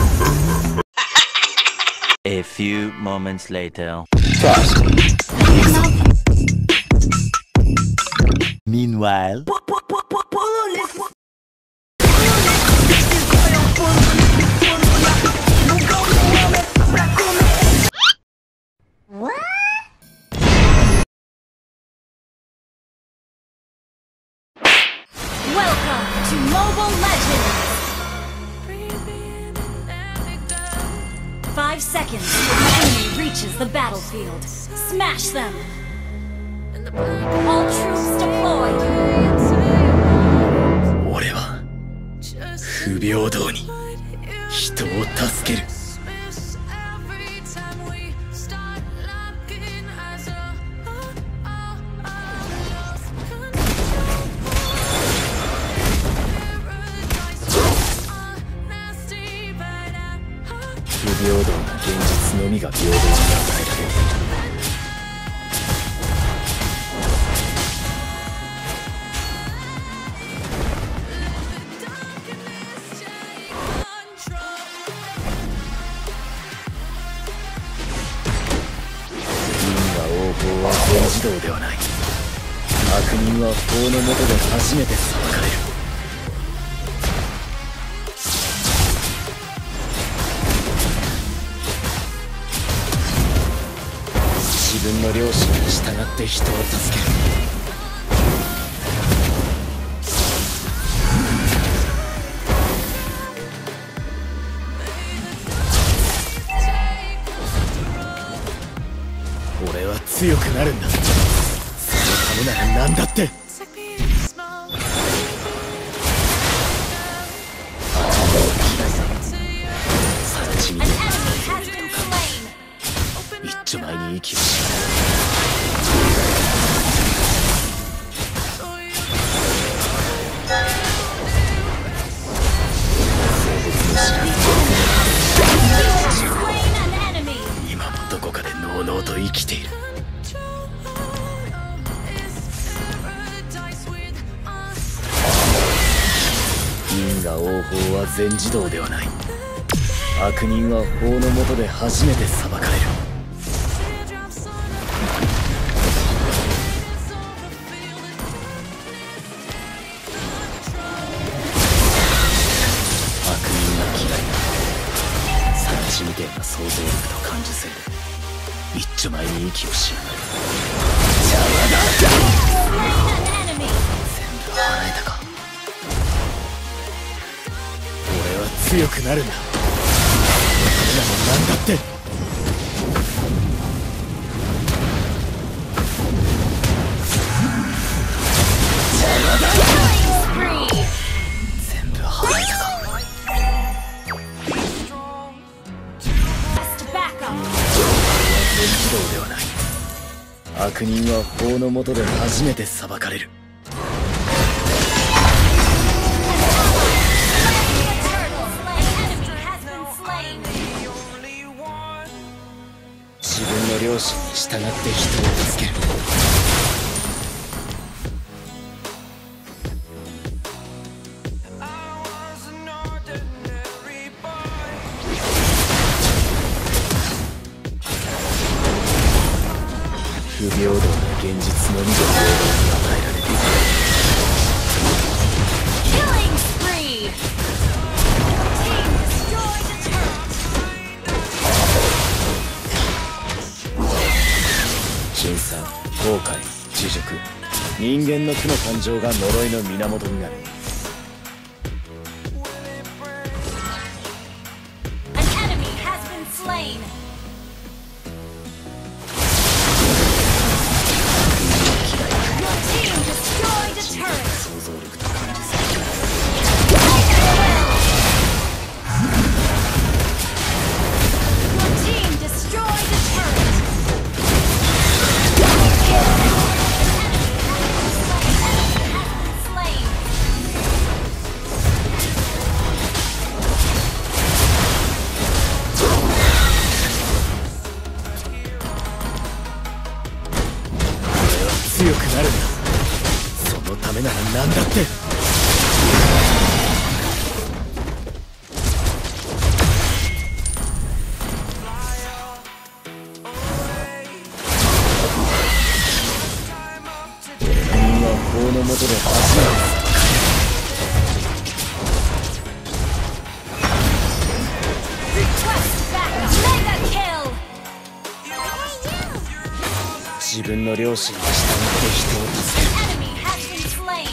A few moments later. Meanwhile. Welcome to Mobile Legends! 5 seconds till the enemy reaches the battlefield. Smash them! All troops deployed! 俺は不平等に人を助ける。不平等な現実のみが平等に与えられる。因果応報は全自動ではない。悪人は法の下で初めて裁かれる。自分の良心に従って人を助ける。俺は強くなるんだ。そのためなら何だって。一丁前に息をし今もどこかでのうのうと生きている。因果応報は全自動ではない。悪人は法の下で初めて裁かれる。悪人が嫌いな晒しみてえな想像力と感受性で一丁前に息をしやがる。邪魔だ。全部払えたか。俺は強くなるんだ。なんだって。全部払えたか。全自動ではない。悪人は法の下で初めて裁かれる。自分の良心に従って人を助ける。不平等な現実のみが平等に与えられる。 Killing spree! Team destroyed a turret! 金さん、後悔、呪辱、人間の苦の感情が呪いの源になる。 An enemy has been slain! 想像力と感受性。 Your team destroyed a turret! 強くなるんだ。そのためなら何だって。 分の良心に従って人を助ける。 Enemy has been slain.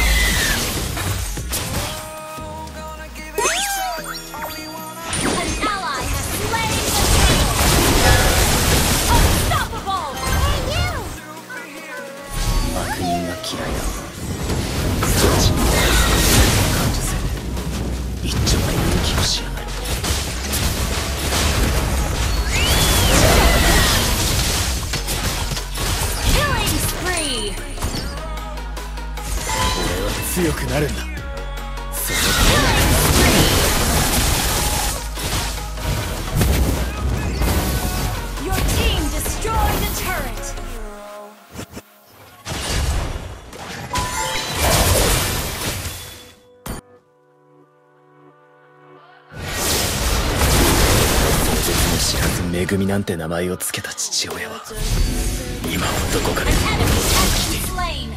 An ally has slain the turtle. Unstoppable. Hey, you. 悪人が嫌いだ。そっちに感受せ一丁前に息をしやがる。 Killing spree. 俺は強くなるんだ。そのためなら Your team destroyed a turret. 絶も知らず恵みなんて名前をつけた父親は今もどこかで Enemy has been slain.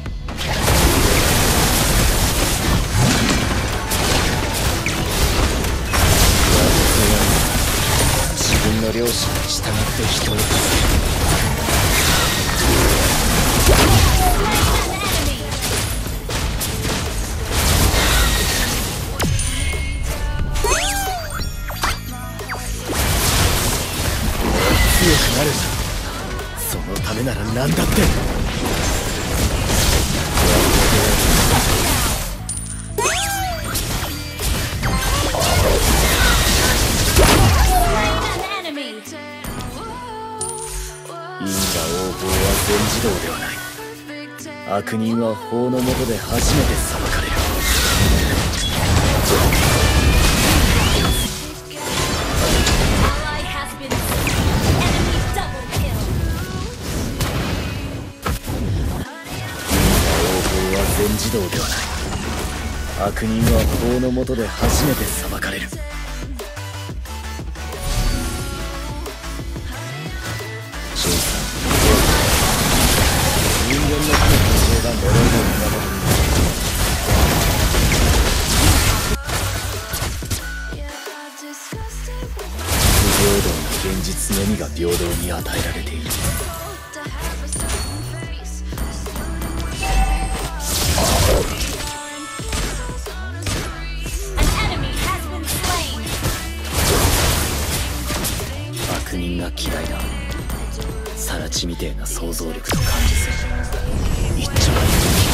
自分の両親に従って人を助ける。 強くなるんだ。そのためなら何だって。 An enemy. 因果応報は全自動ではない。悪人は法の下で初めて裁かれる。 Ally has been slain. Enemy double kill. 応報は全自動ではない。悪人は法の下で初めて裁かれる。ジョンさん、人間の神の知恵が呪いの源になる。不平等な現実のみが平等に与えられている。 An enemy has been slain. 悪人が嫌いだ。サラチみてえな想像力と感受性一丁前に